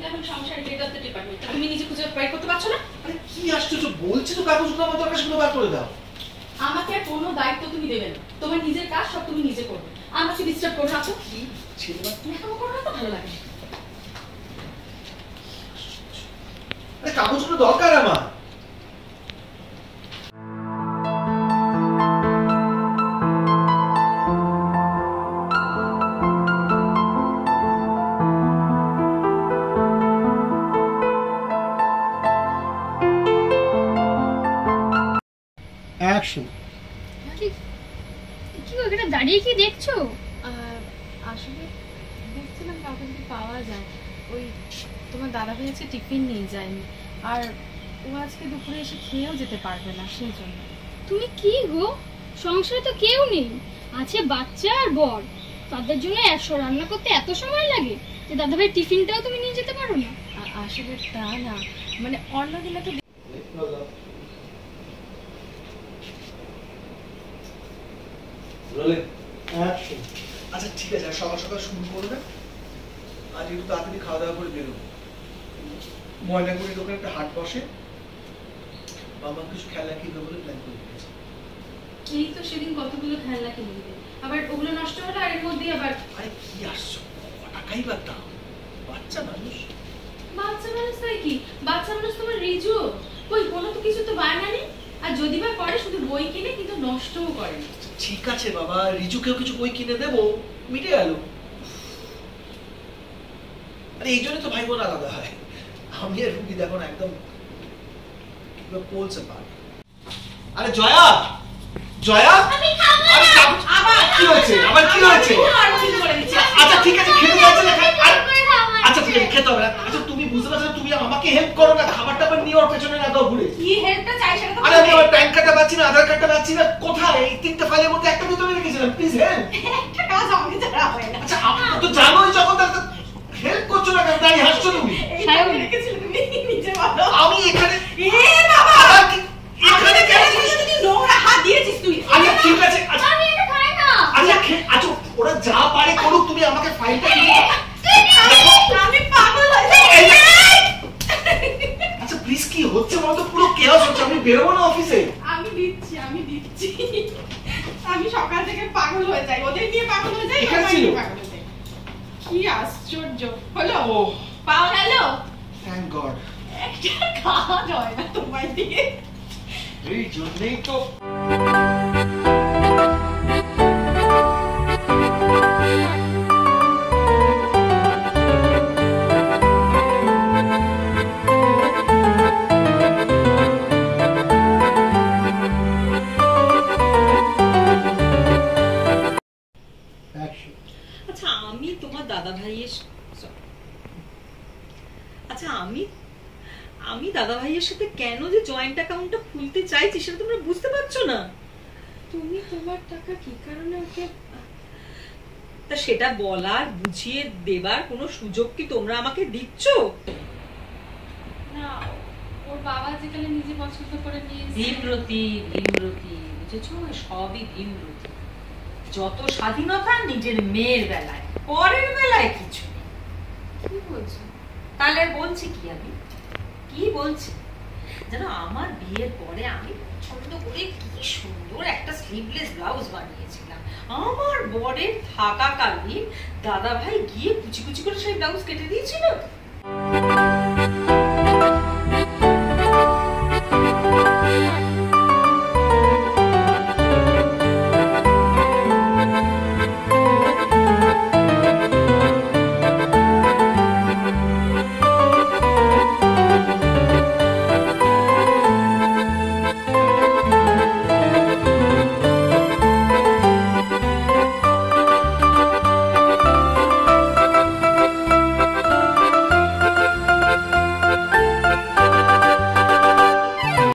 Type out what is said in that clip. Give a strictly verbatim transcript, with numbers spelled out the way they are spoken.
এখন সংসার head of the department, তুমি নিজে খুঁজে বের করতে পারছো না? আরে কি আশ্চর্য, বলছি তো কাগজগুলো আমার দরকার, সেগুলো বার করে দাও। আমাকে আর কোনো দায়িত্ব তুমি দেবে না, তোমার নিজের কাজ সব তুমি নিজে করবে, আমাকে ডিস্টার্ব করো না। কি ছেলেরা মেকআপ করো না তো ভালো লাগে। আরে কাগজগুলো দরকার আমার। অ্যাকশন। কি কি ওখানে দাঁড়িয়ে কি দেখছো? আসলে দেখছিলাম কাউকে যদি পাওয়া যায়। ওই তোমার দাদা ভাই আজকে টিফিন নিয়ে যায়নি, আর ও আজকে দুপুরে এসে খেয়েও যেতে পারবে না, সেই জন্য। তুমি কি গো, সংসারে তো কেউ নেই, আছে বাচ্চা আর বর, তাদের জন্য একশো রান্না করতে এত সময় লাগে যে দাদা ভাই টিফিনটাও তুমি নিয়ে যেতে পারো না? আসলে তা না, মানে অন্যদিনে তো। আচ্ছা ঠিক আছে, সকাল সকাল শুরু করবে, আজ একটু তাড়াতাড়ি খাওয়া দাওয়া করে বেরোবো। ময়নাগুড়ির দোকানে একটা হাট বসে, বাবা কিছু খেলা কিনবে বলে প্ল্যান করে দিয়েছে। এই তো সেদিন কতগুলো খেলনা কিনে দিবে, আবার ওগুলো নষ্ট হলো, আর এর মধ্যে আবার। আরে কি আসছো, টাকাই বা দাম, বাচ্চা মানুষ। বাচ্চা মানুষ তাই কি, বাচ্চা মানুষ তোমার রিজু, কই কোনো তো কিছু তো বায়না নেই, আর যদি বা করে শুধু বই কিনে, কিন্তু নষ্টও করে। ঠিক আছে বাবা, রিজুকেও কিছু বই কিনে দেবো, মিটে গেল। আরে এই জন্য তো ভাই বোন আলাদা হয়। আমি আর রুবি দেখো না একদম পোলসে পার। আরে জয়া, জয়া, আবার কি হয়েছে, আবার কি হয়েছে? আচ্ছা ঠিক আছে, খেতে যাচ্ছে না, আচ্ছা ঠিক আছে খেতে হবে না। আচ্ছা তুমি বুঝতে পারছো, তুমি আমাকে হেল্প করো না, খাবারটা আবার নিয়ে ওর পেছনে না দাও ঘুরে। কি হেল্পটা চাই সেটা তো। আরে আমি আমার প্যান কার্ডটা পাচ্ছি না, আধার কার্ডটা পাচ্ছি না, কোথায়? এই তিনটা ফাইলের মধ্যে একটা ভিতরে রেখেছিলাম, প্লিজ হেল্প। একটা কাজ আমাকে ছাড়া হয় না। আচ্ছা আপনি তো জানোই যখন তাহলে হেল্প করছো না কেন, দাঁড়িয়ে হাসছো তুমি? এইটা রেখেছিল তুমি নিজে বলো। আমি এখানে এ বাবা, আবার কি এখানে কেন তুই নোংরা হাত দিয়েছিস তুই? আচ্ছা ঠিক আছে, আচ্ছা আমি এটা খাই না। আচ্ছা আচ্ছা ওরা যা পারে করুক, তুমি আমাকে ফাইলটা দিয়ে দাও। আমি পাগল হয়ে যাই। আচ্ছা প্লিজ কি হচ্ছে বলতো, পুরো কেওস হচ্ছে, আমি বেরোবো না অফিসে। আমি দিচ্ছি আমি দিচ্ছি আমি সকাল থেকে পাগল হয়ে যাই, ওদের নিয়ে পাগল হয়ে যাই, এখানে আমার ছিল? নিয়ে পাগল হয়ে যাই। কি আশ্চর্য হলো। ও পাওয়া গেল, থ্যাংক গড। একটা কাজ হয় না তোমার দিয়ে, এই জন্যই তো। আচ্ছা আমি তোমার দাদা ভাইয়ের আচ্ছা আমি আমি দাদা ভাইয়ের সাথে কেন যে জয়েন্ট অ্যাকাউন্টটা খুলতে চাইছি সেটা তোমরা বুঝতে পারছো না। তুমি তোমার টাকা কি কারণে ওকে, তা সেটা বলার বুঝিয়ে দেবার কোনো সুযোগ কি তোমরা আমাকে দিচ্ছ? না ওর বাবা যেখানে নিজে পছন্দ করে নিয়েছে। ভীমরতি ভীমরতি বুঝেছো, সবই ভীমরতি। যত স্বাধীনতা নিজের মেয়ের বেলায়, পরের বেলায় কিছু। কি বলছো? তাহলে বলছি কি, আমি কি বলছি জানো, আমার বিয়ের পরে আমি পছন্দ করে কি সুন্দর একটা স্লিভলেস ব্লাউজ বানিয়েছিলাম, আমার বরের থাকাকালীন দাদা ভাই গিয়ে কুচি কুচি করে সেই ব্লাউজ কেটে দিয়েছিল।